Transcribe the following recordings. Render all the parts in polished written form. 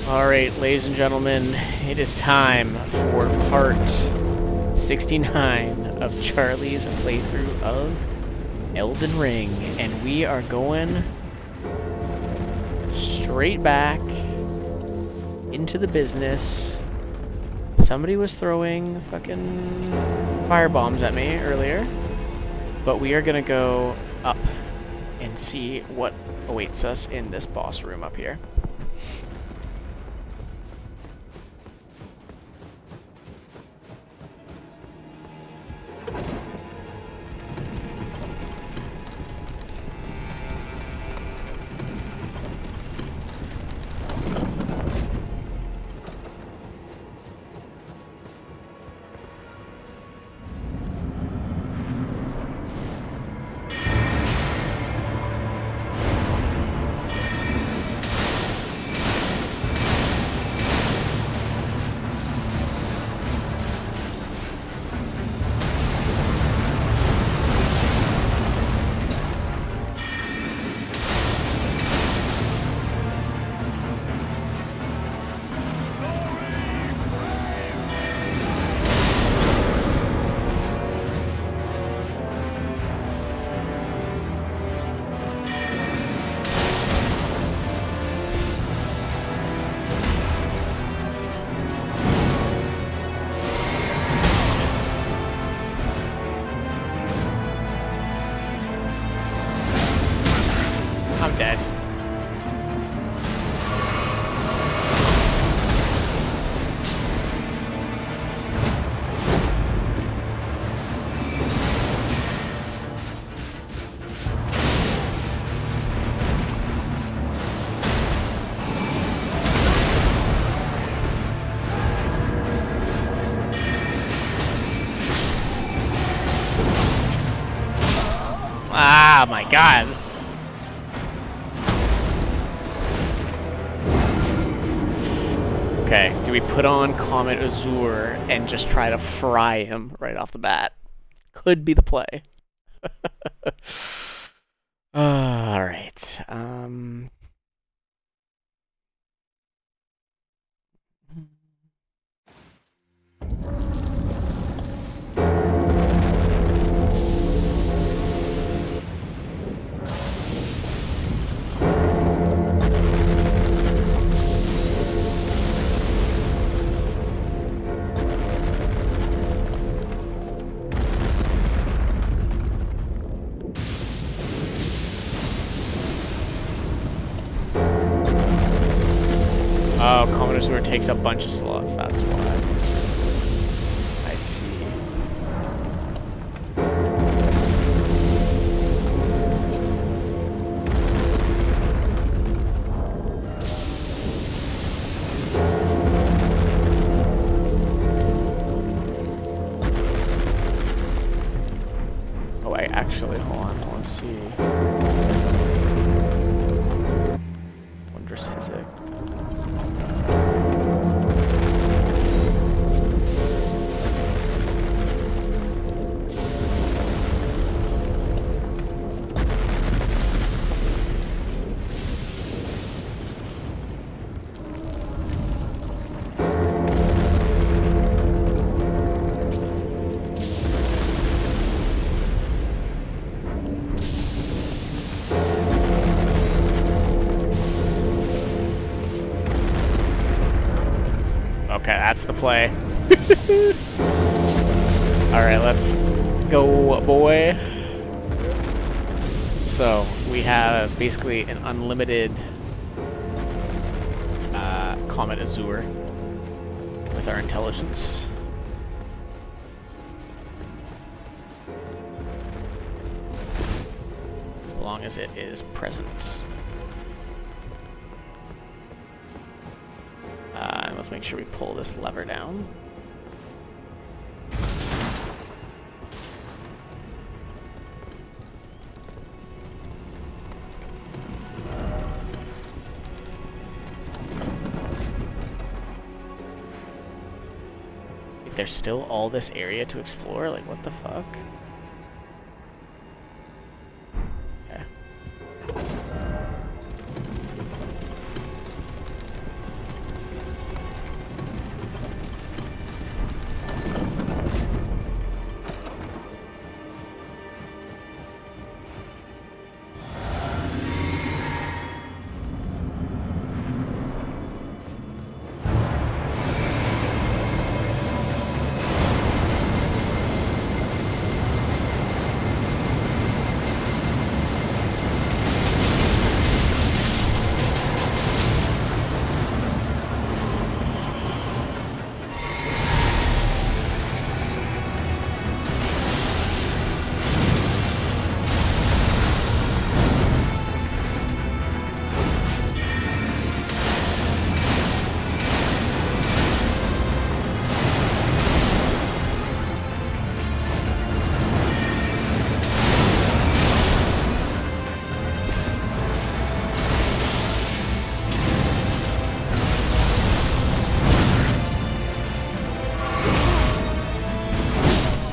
Alright, ladies and gentlemen, it is time for part 69 of Charlie's playthrough of Elden Ring, and we are going straight back into the business. Somebody was throwing fucking firebombs at me earlier, but we are gonna go up and see what awaits us in this boss room up here. I'm dead. Ah, my God. Okay, do we put on Comet Azure and just try to fry him right off the bat? Could be the play. Alright. Oh, Comet Azure takes a bunch of slots, that's why. I see. Oh, wait, actually, hold on, I want to see. Wondrous physics. Okay, that's the play. Alright, let's go, boy. So, we have basically an unlimited Comet Azure with our intelligence. As long as it is present. And let's make sure we pull this lever down. There's still all this area to explore? Like, what the fuck? Okay.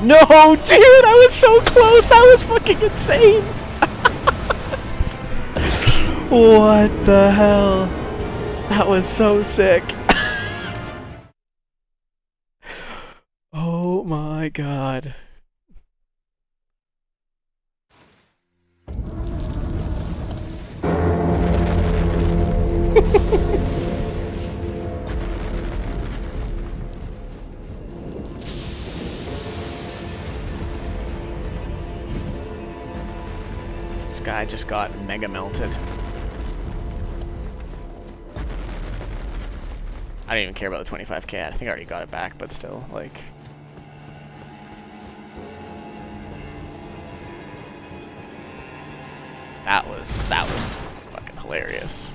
No, dude, I was so close. That was fucking insane. What the hell? That was so sick. Oh my god. This guy just got mega melted. I don't even care about the 25k. I think I already got it back, but still, like... That was fucking hilarious.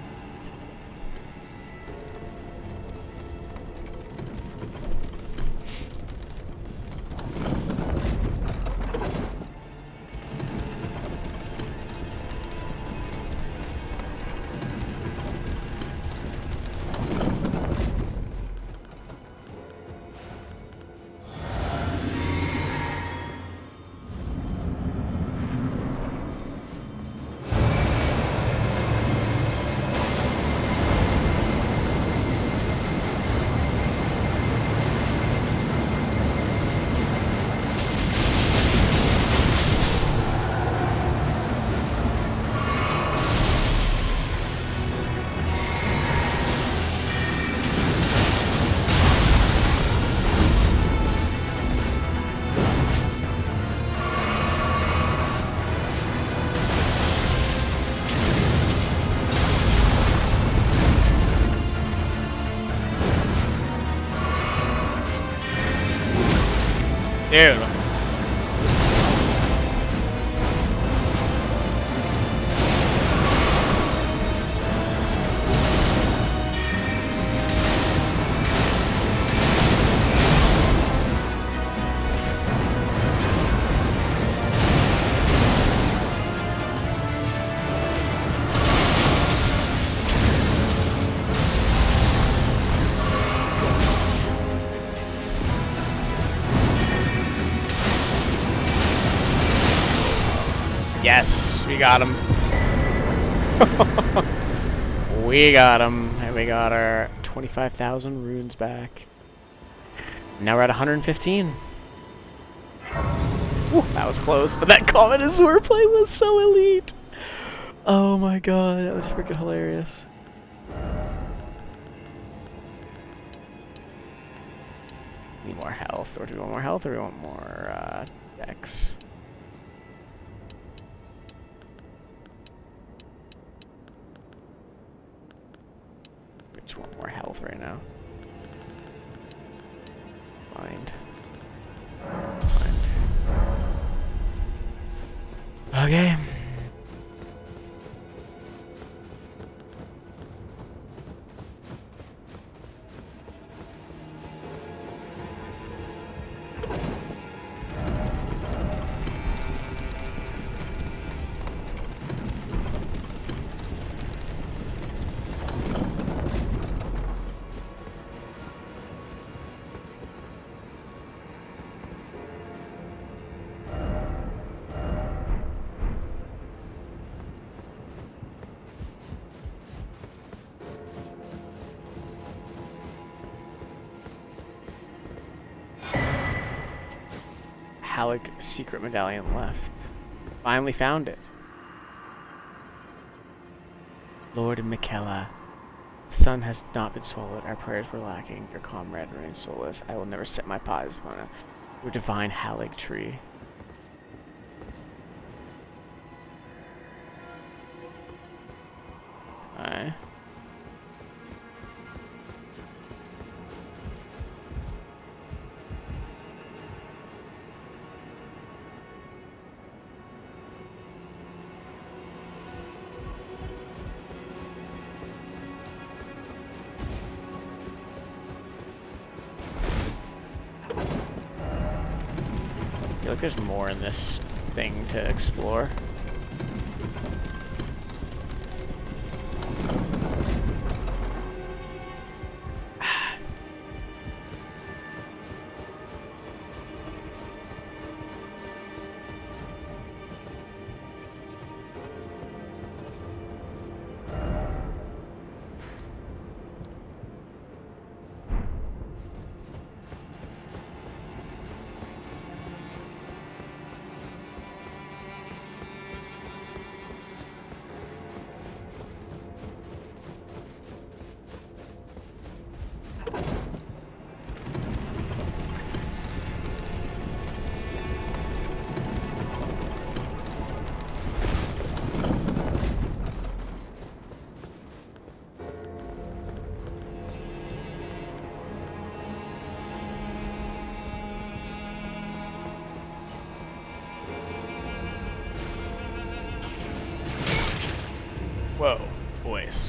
Dude. Yes, we got him. We got him. And we got our 25,000 runes back. Now we're at 115. Whew, that was close, but that common swordplay was so elite. Oh my god, that was freaking hilarious. Need more health, or do we want more health, or do we want more dex? We just want more health right now. Mind. Okay. Halleck secret medallion left. Finally found it. Lord Michaela, the sun has not been swallowed. Our prayers were lacking. Your comrade remains soulless. I will never set my paws upon your divine Halleck tree. Alright. I feel like there's more in this thing to explore.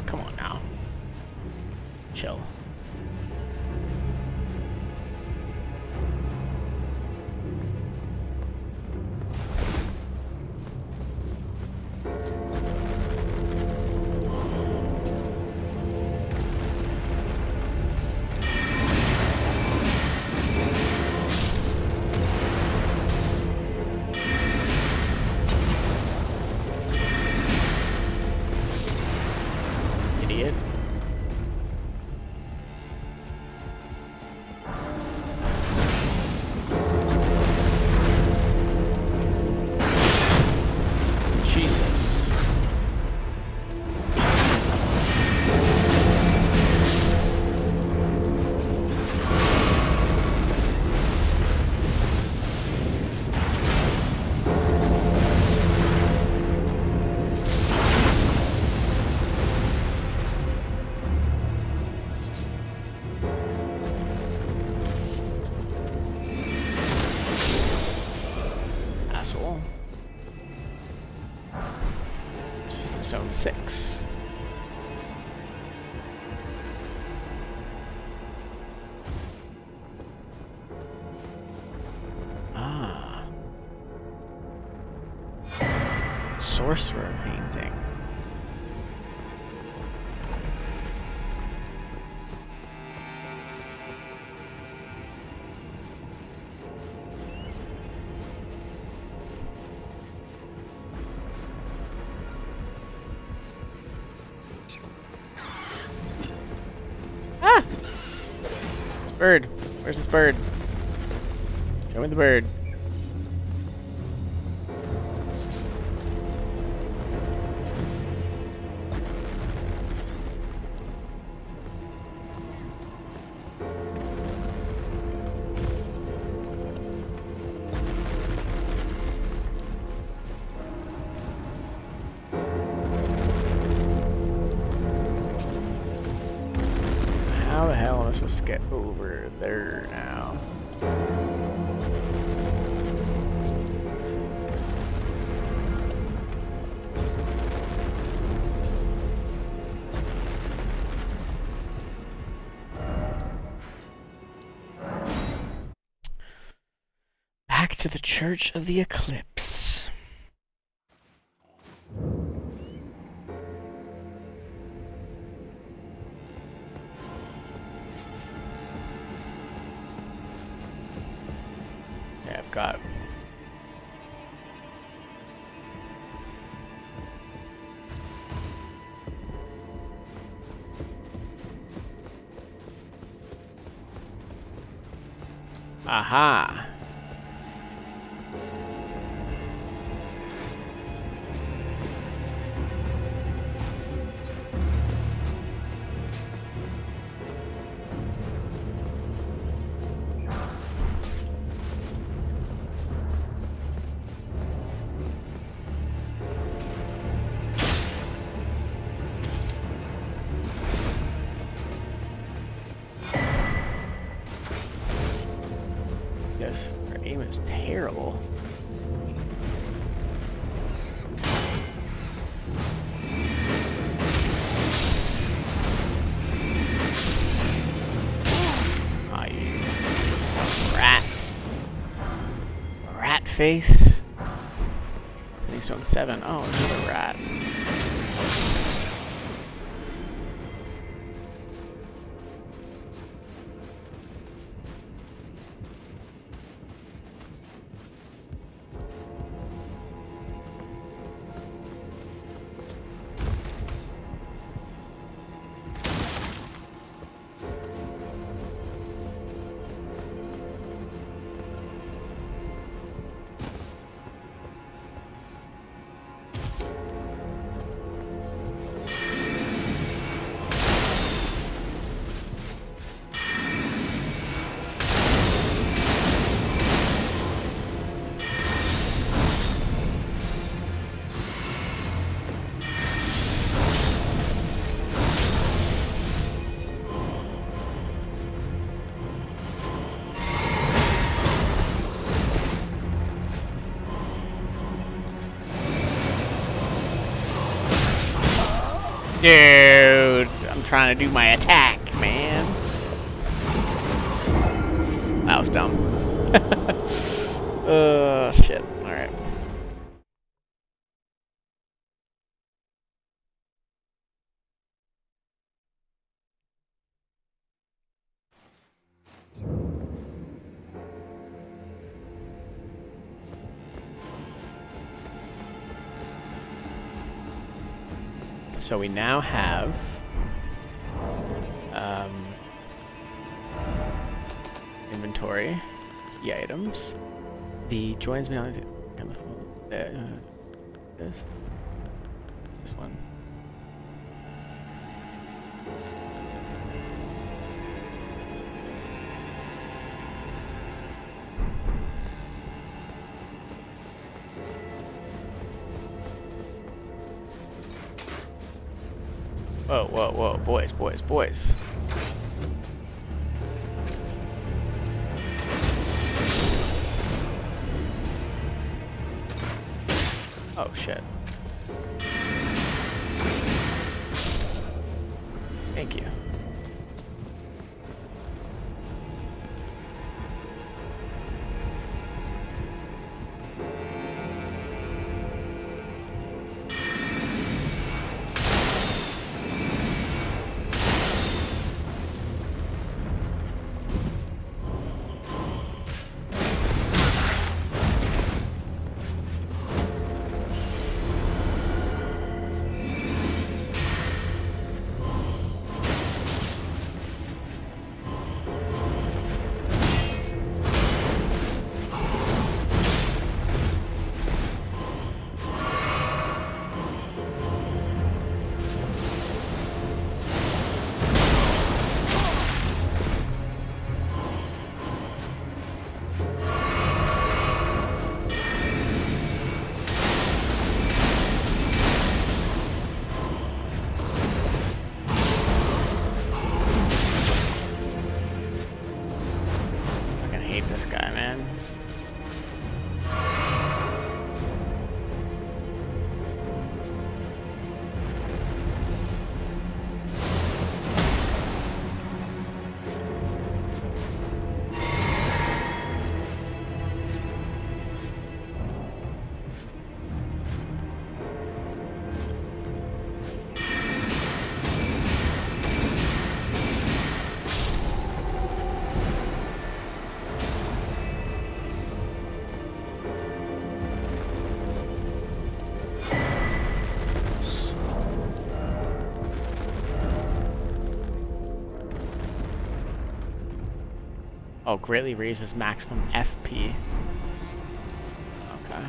Come on now. Chill. Idiot. Jesus. Asshole. Stone 6. Ah. Sorcerer painting. Ah! This bird. Where's this bird? Show me the bird. How the hell am I supposed to get over there now? Back to the Church of the Eclipse. Yeah, I've got... Aha! Yes, their aim is terrible. Ah, you rat. Rat face. Stone 7. Oh, another rat. No. trying to do my attack, man. That was dumb. Shit. Alright. So we now have inventory, key items. The joins me on this one. Whoa, whoa, whoa, boys, boys, boys. Oh, shit. Thank you. Oh, greatly raises maximum FP. Okay.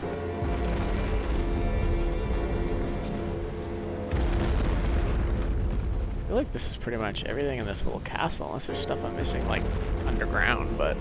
I feel like this is pretty much everything in this little castle, unless there's stuff I'm missing, like, underground, but...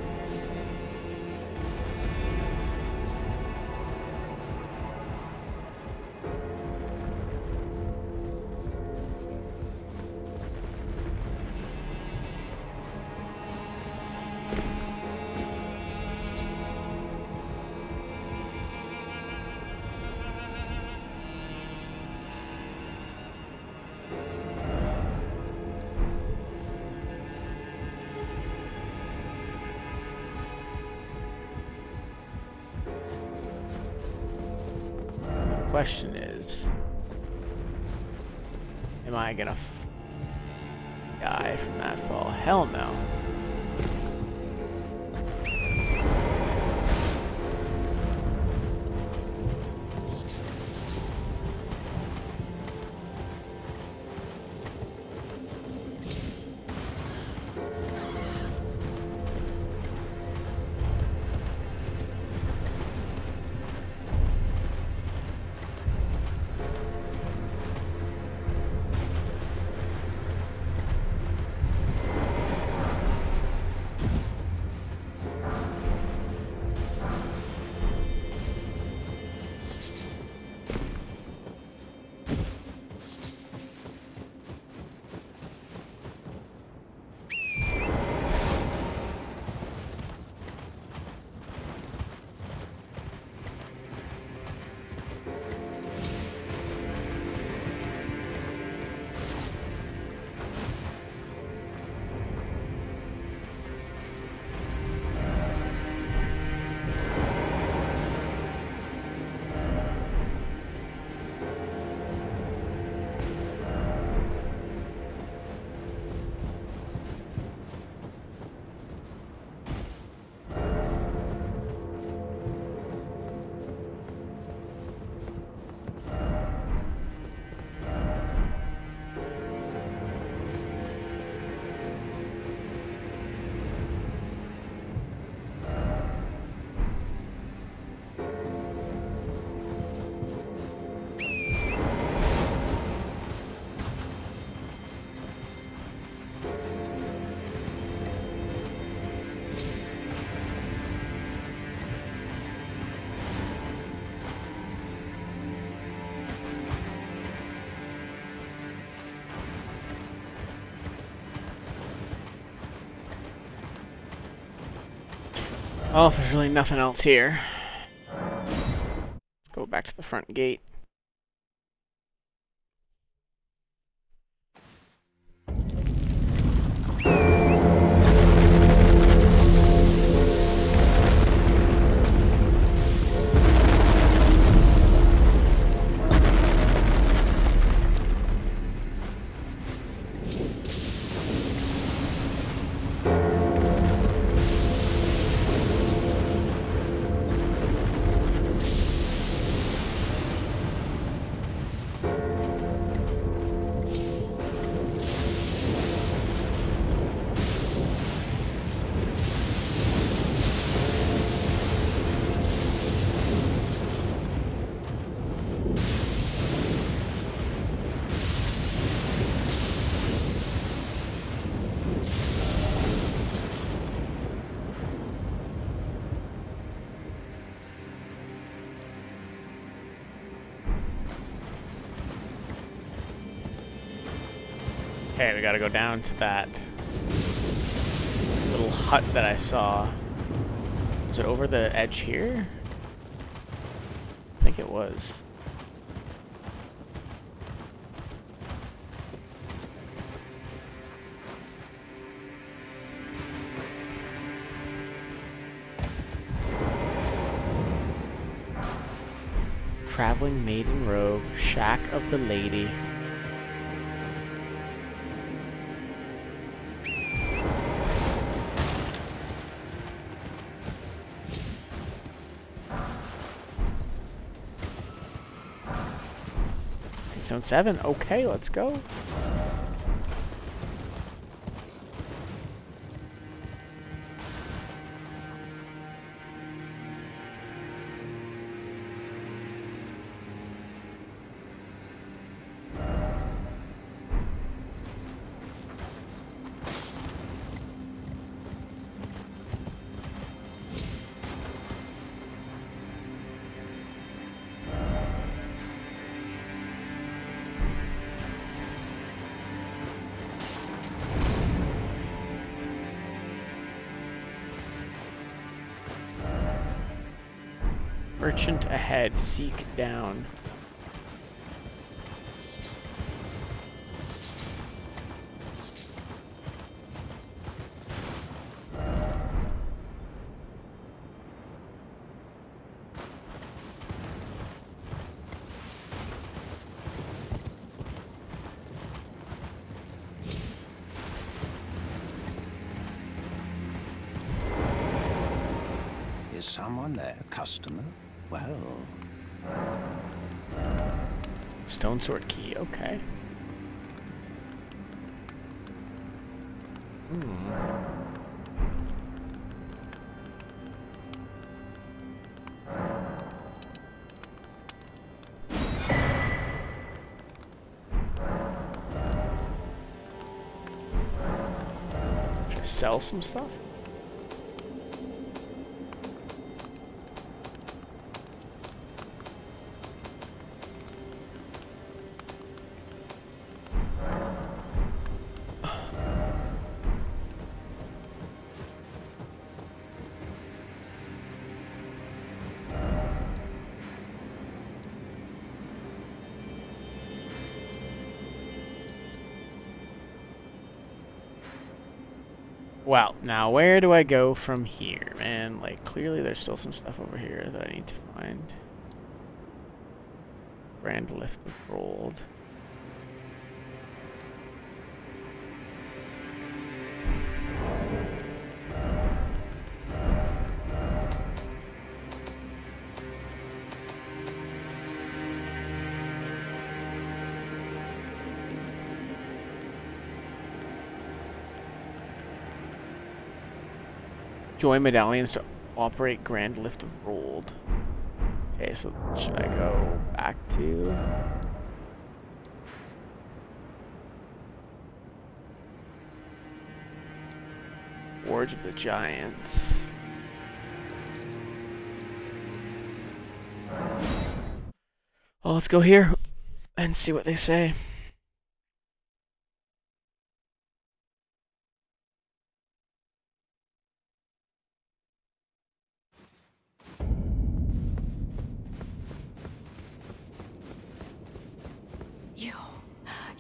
Question is, am I gonna die from that fall? Hell no. Well, if there's really nothing else here, let's go back to the front gate. Okay, we gotta go down to that little hut that I saw. Was it over the edge here? I think it was. Traveling maiden robe, shack of the lady. Zone 7, okay, let's go. Merchant ahead, seek down. Is someone there, customer? Well... Stone sword key, okay. Should I sell some stuff? Well, now where do I go from here, man? Like, clearly there's still some stuff over here that I need to find. Grand lift of gold. Join medallions to operate grand lift of gold. Okay, so should I go back to... Forge of the Giants. Well, let's go here and see what they say.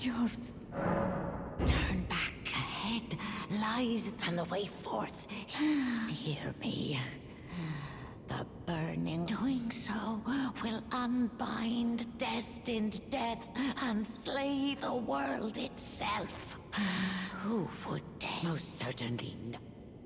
Your turn back ahead lies and the way forth. Hear me. The burning doing so will unbind destined death and slay the world itself. Who would dare? Most certainly no.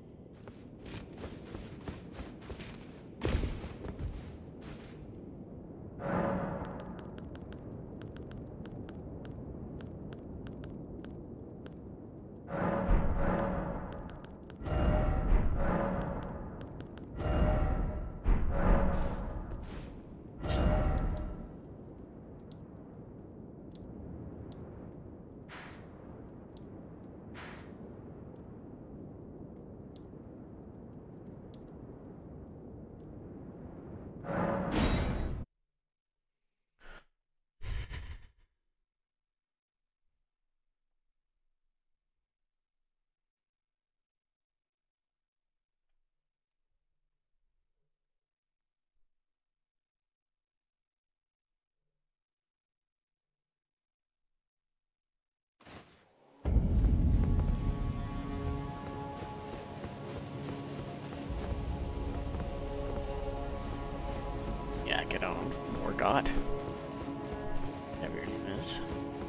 Yeah, get on. Morgott. Whatever your name is.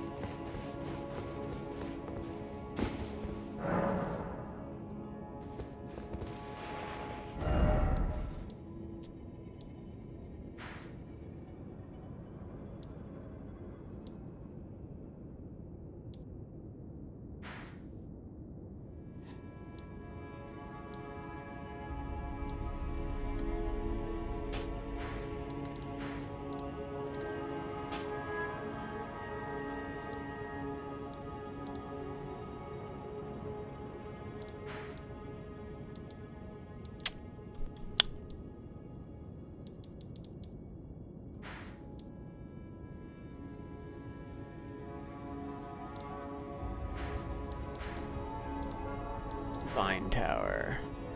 Vine Tower.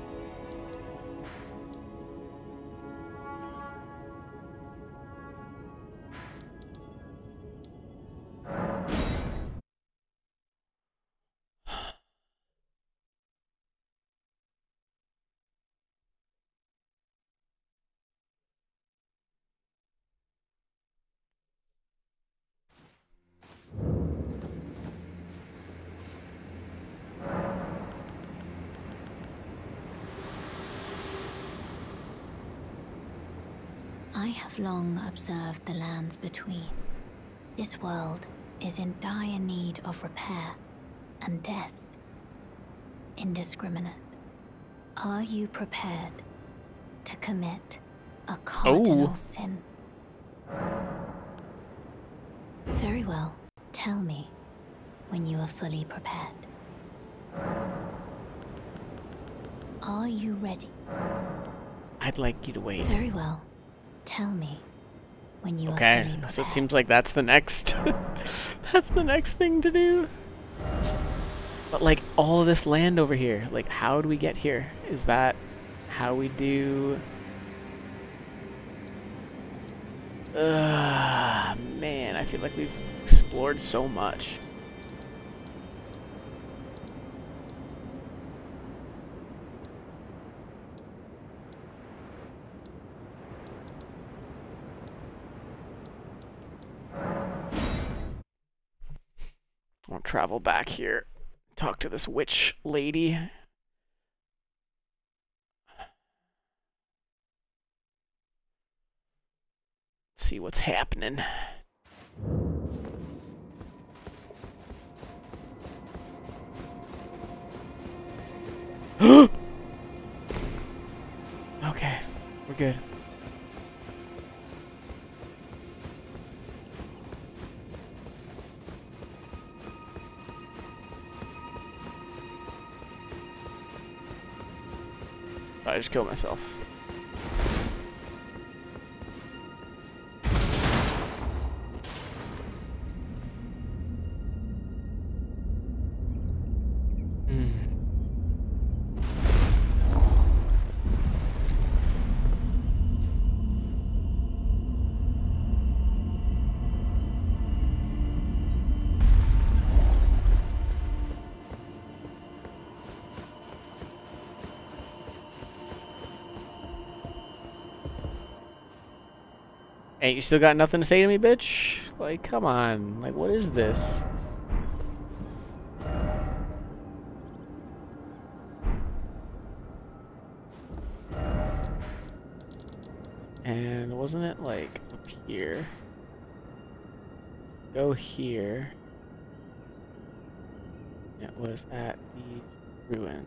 I have long observed the lands between. This world is in dire need of repair, and death indiscriminate. Are you prepared to commit a cardinal sin? Very well. Tell me when you are fully prepared. Are you ready? I'd like you to wait. Very well. Tell me when you are fully Okay, prepared. so it seems like that's the next that's the next thing to do. But like all of this land over here, like how do we get here? Is that how we do? Man, I feel like we've explored so much. I'll travel back here, talk to this witch lady. See what's happening. Okay, we're good. I just killed myself. Ain't you still got nothing to say to me, bitch? Like, come on. Like, what is this? And wasn't it like up here? Go here. It was at these ruins.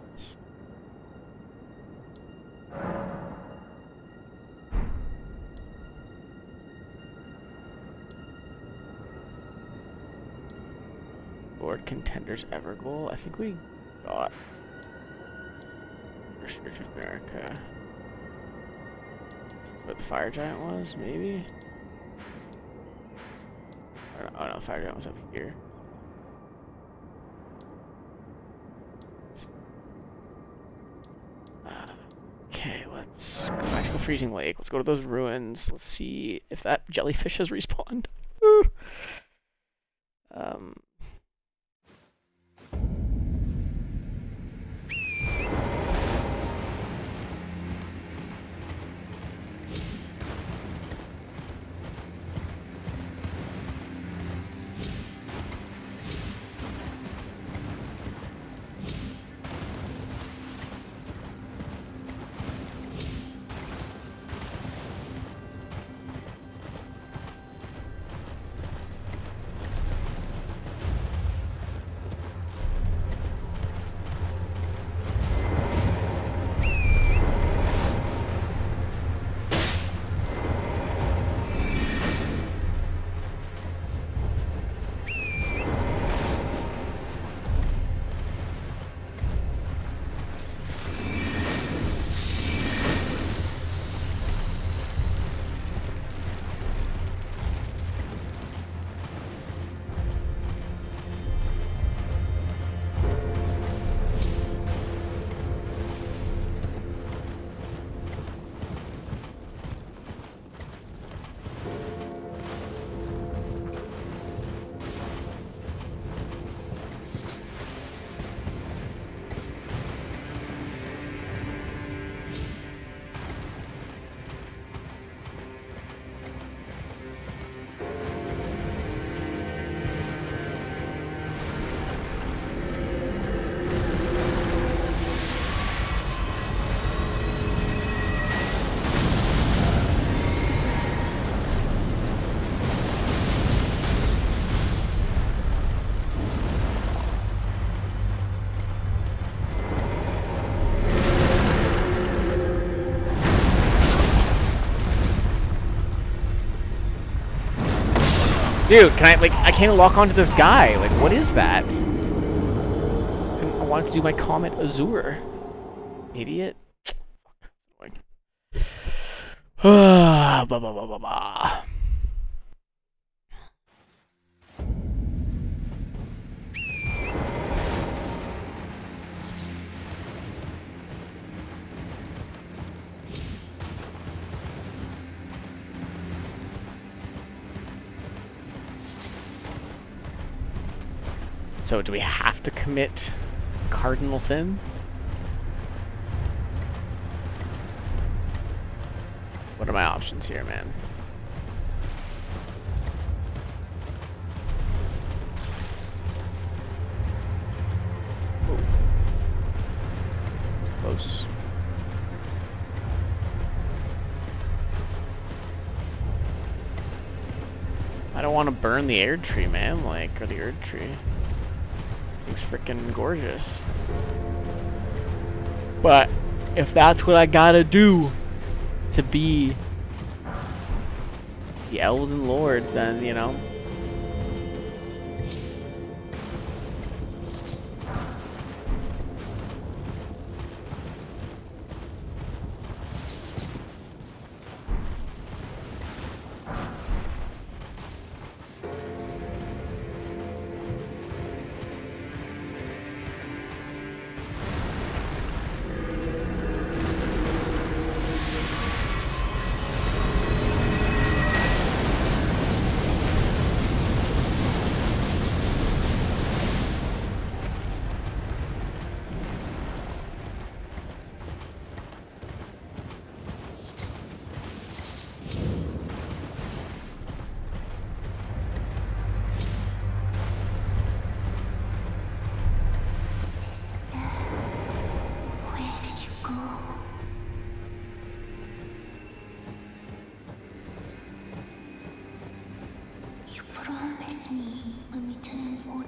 Lord Contenders Ever Goal. I think we got First Church of America. Where the fire giant was, maybe? Oh no, the fire giant was up here. Okay, let's go back to the freezing lake. Let's go to those ruins. Let's see if that jellyfish has respawned. Dude, can I, like, I can't lock onto this guy. Like, what is that? I wanted to do my Comet Azure. Idiot. Blah, blah, blah, blah, blah. So do we have to commit cardinal sin? What are my options here, man? Ooh. Close. I don't want to burn the air tree, man, like, or the Erd tree. It's freaking gorgeous. But if that's what I gotta do to be the Elden Lord, then, you know.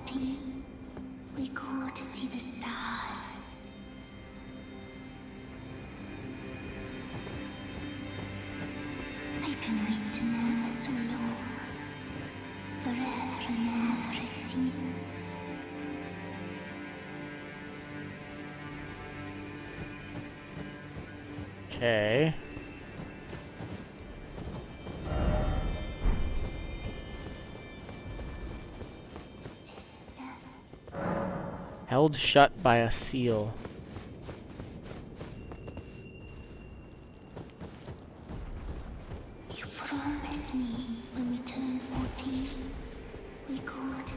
14, we go to see the stars. I've been waiting ever so long. Forever and ever it seems. Okay. Held shut by a seal. You promised me when we turn 14, we could.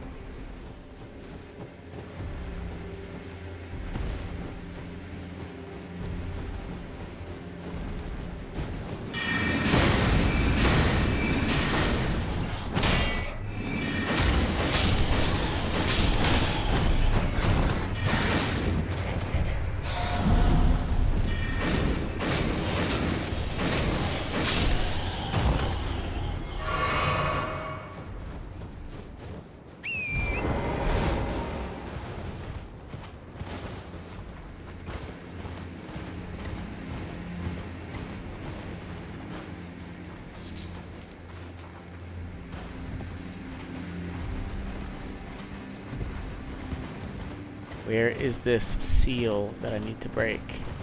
Where is this seal that I need to break?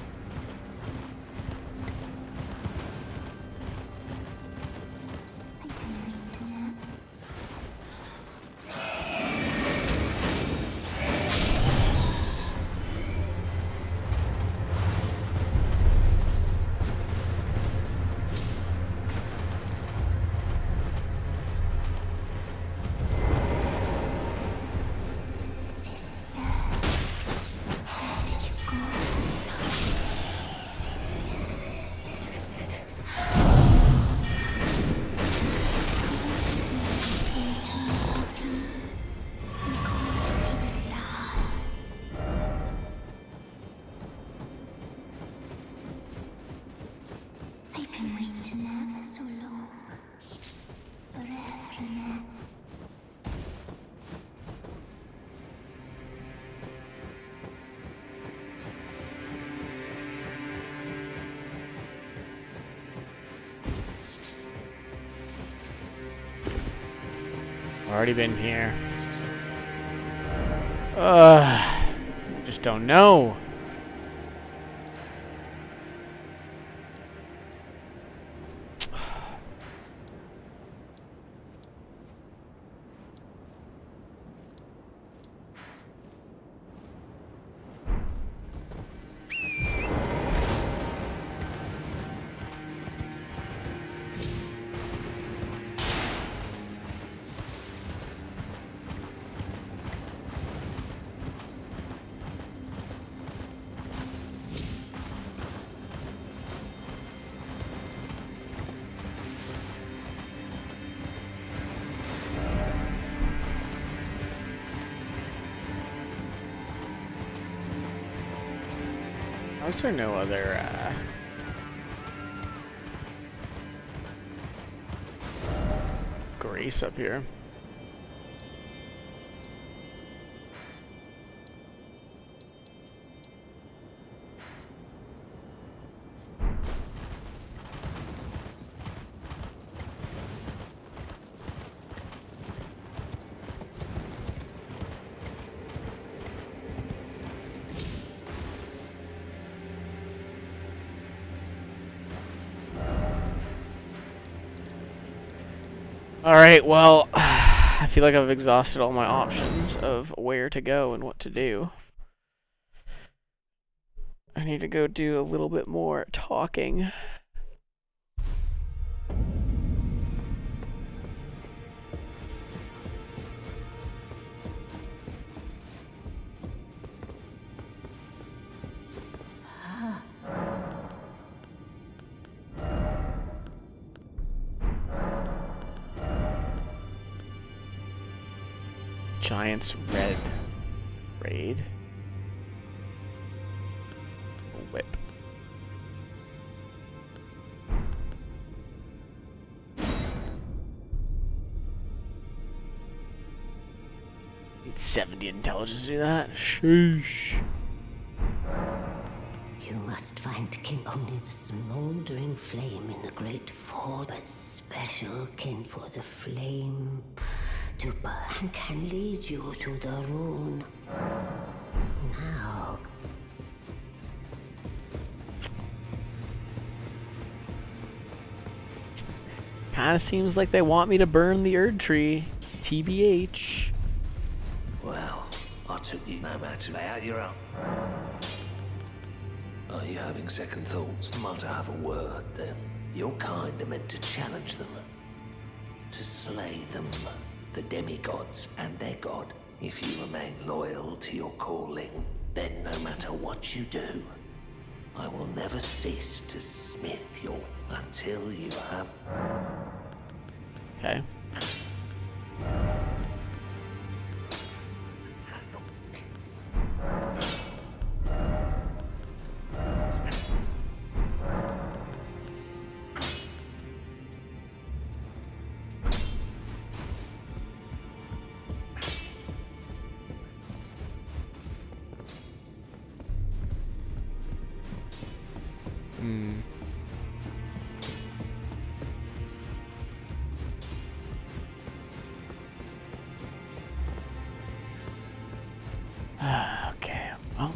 Already been here. Just don't know. How is there no other, Grace up here? Alright, well, I feel like I've exhausted all my options of where to go and what to do. I need to go do a little bit more talking. Giant's Red Raid. Whip. It's 70 intelligence to do that. Sheesh. You must find kin. Only the smoldering flame in the great fort, but special kin for the flame to burn and can lead you to the rune. Now. Kinda seems like they want me to burn the Erd tree. TBH. Well, I took you no matter how you're up. Are you having second thoughts? Might I have a word then? Your kind are meant to challenge them. To slay them. The demigods and their god. If you remain loyal to your calling, then no matter what you do, I will never cease to smith you until you have... Okay. Okay, well.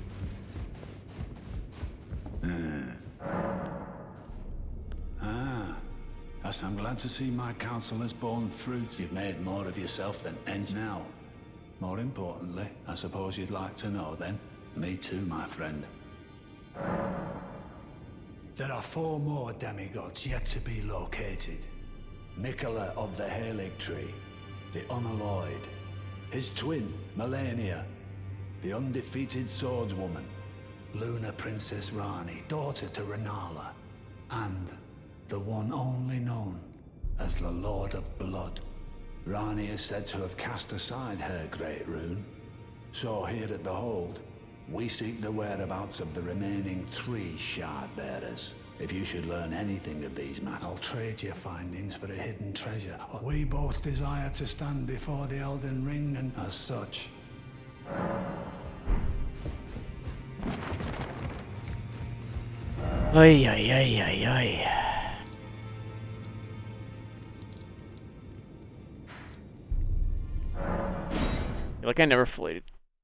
Yes, I'm glad to see my counsel has borne fruit. You've made more of yourself than ends now. More importantly, I suppose you'd like to know then. Me too, my friend. There are 4 more demigods yet to be located. Nicola of the Halig Tree, the Unalloyed, his twin, Melania, the undefeated swordswoman, Luna Princess Rani, daughter to Renala, and the one only known as the Lord of Blood. Rani is said to have cast aside her great rune, so here at the Hold, we seek the whereabouts of the remaining 3 shard bearers. If you should learn anything of these matters, I'll trade your findings for a hidden treasure. We both desire to stand before the Elden Ring, and as such... Oy, oy, oy, oy, oy. I feel like I never fully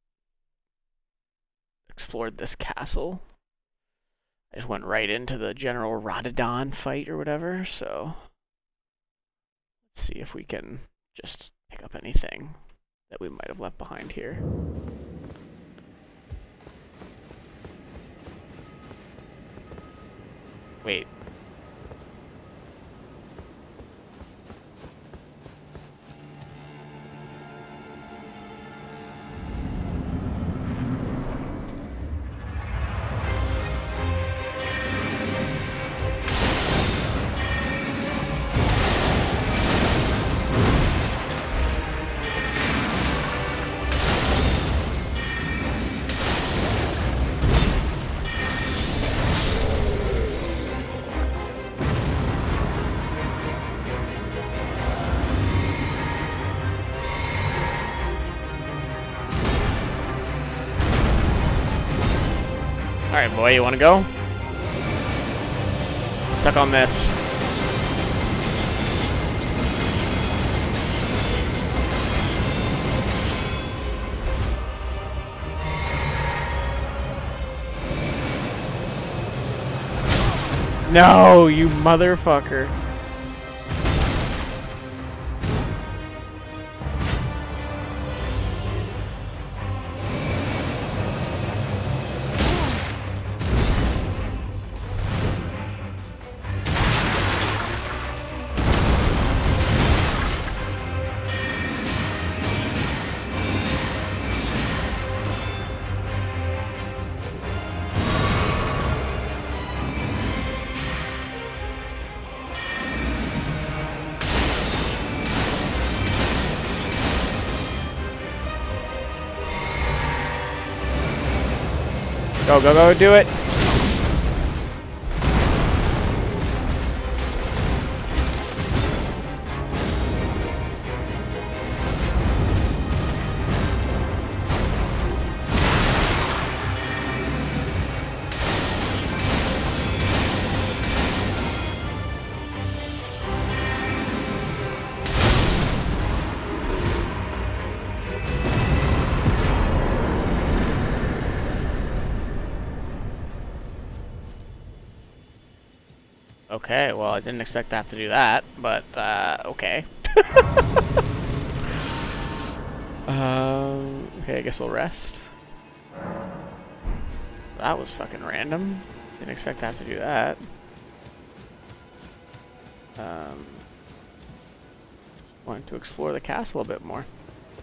explored this castle. I just went right into the General Rododon fight or whatever, so let's see if we can just pick up anything that we might have left behind here. Wait. Alright, boy, you wanna go? Suck on this. No, you motherfucker. Go, go, go, do it. Okay, well, I didn't expect to have to do that, but, okay. Okay, I guess we'll rest. That was fucking random. Didn't expect to have to do that. Wanted to explore the castle a bit more.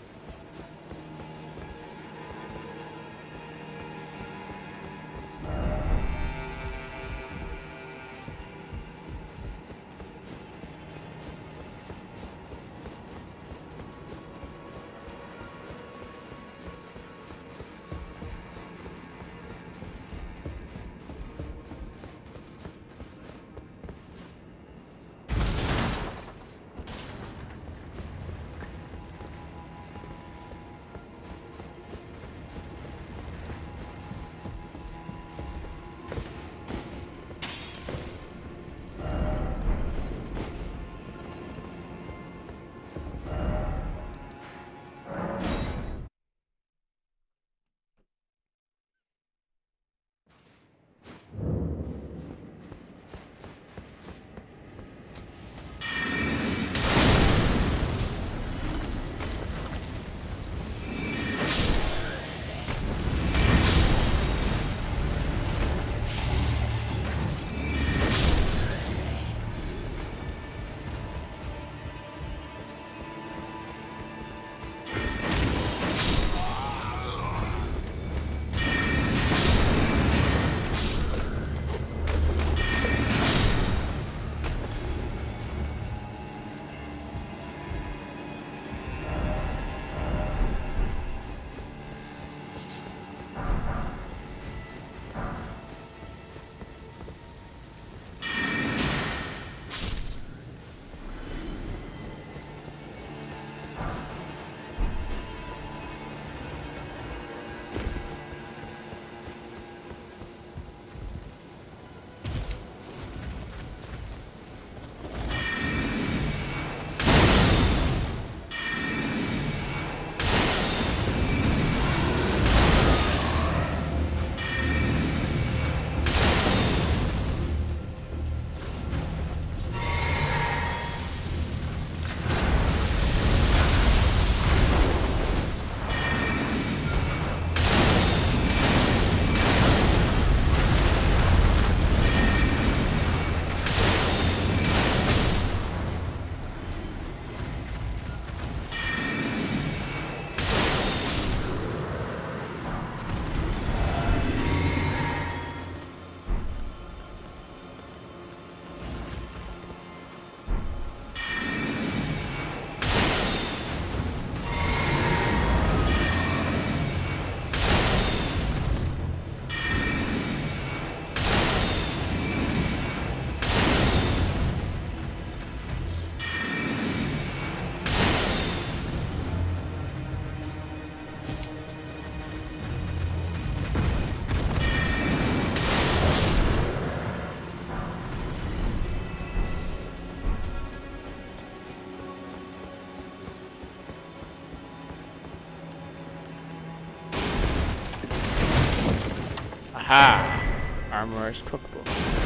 Aha! Armorer's cookbook.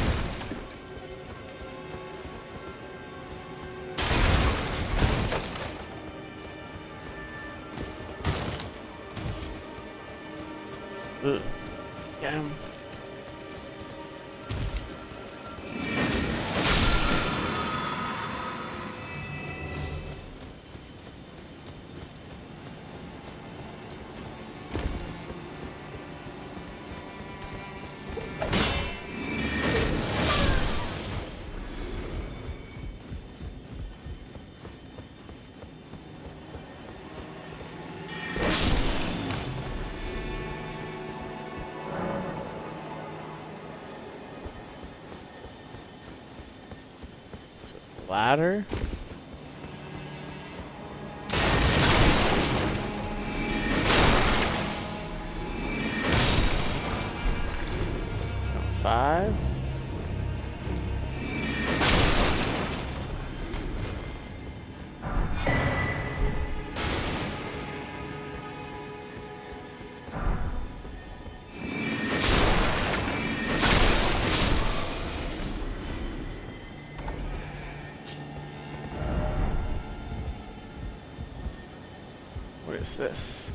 Ugh. Get him. Ladder. So 5. is this?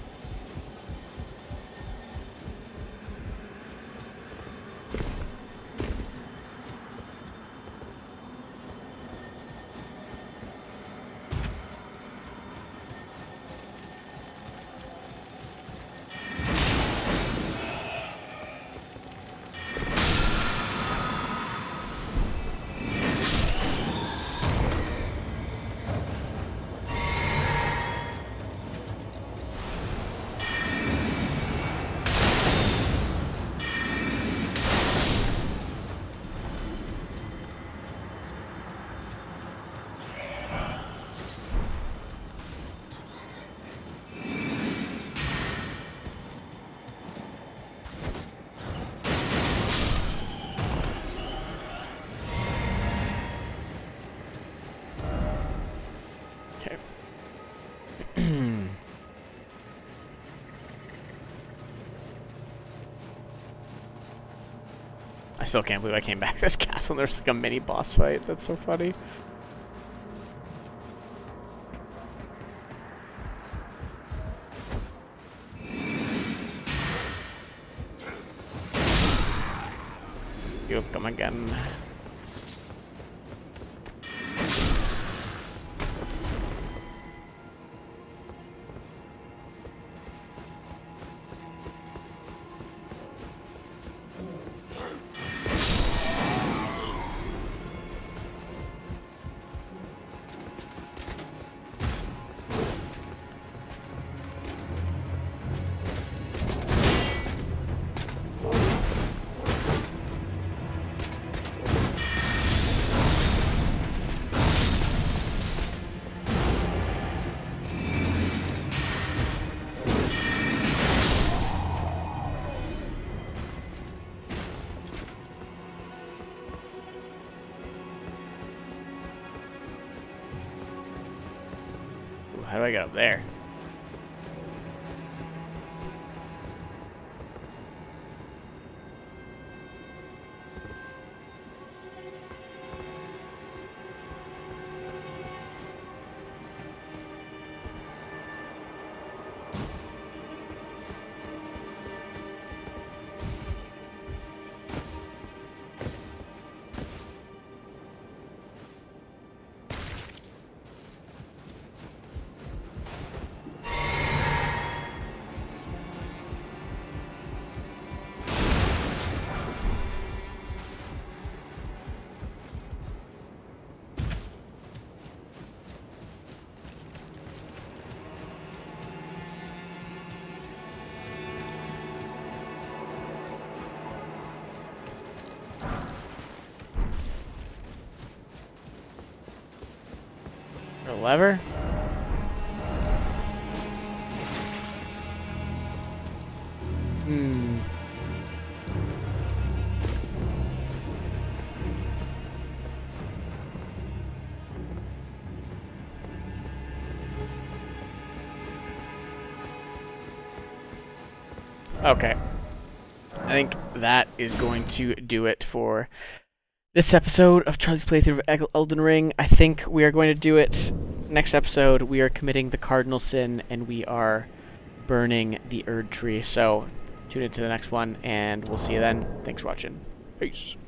I still can't believe I came back to this castle and there's like a mini boss fight. That's so funny. You come again. How do I get up there? A lever? Hmm. Okay. I think that is going to do it for this episode of Charlie's playthrough of Elden Ring. I think we are going to do it next episode. We are committing the cardinal sin and we are burning the Erd tree. So tune into the next one and we'll see you then. Thanks for watching. Peace.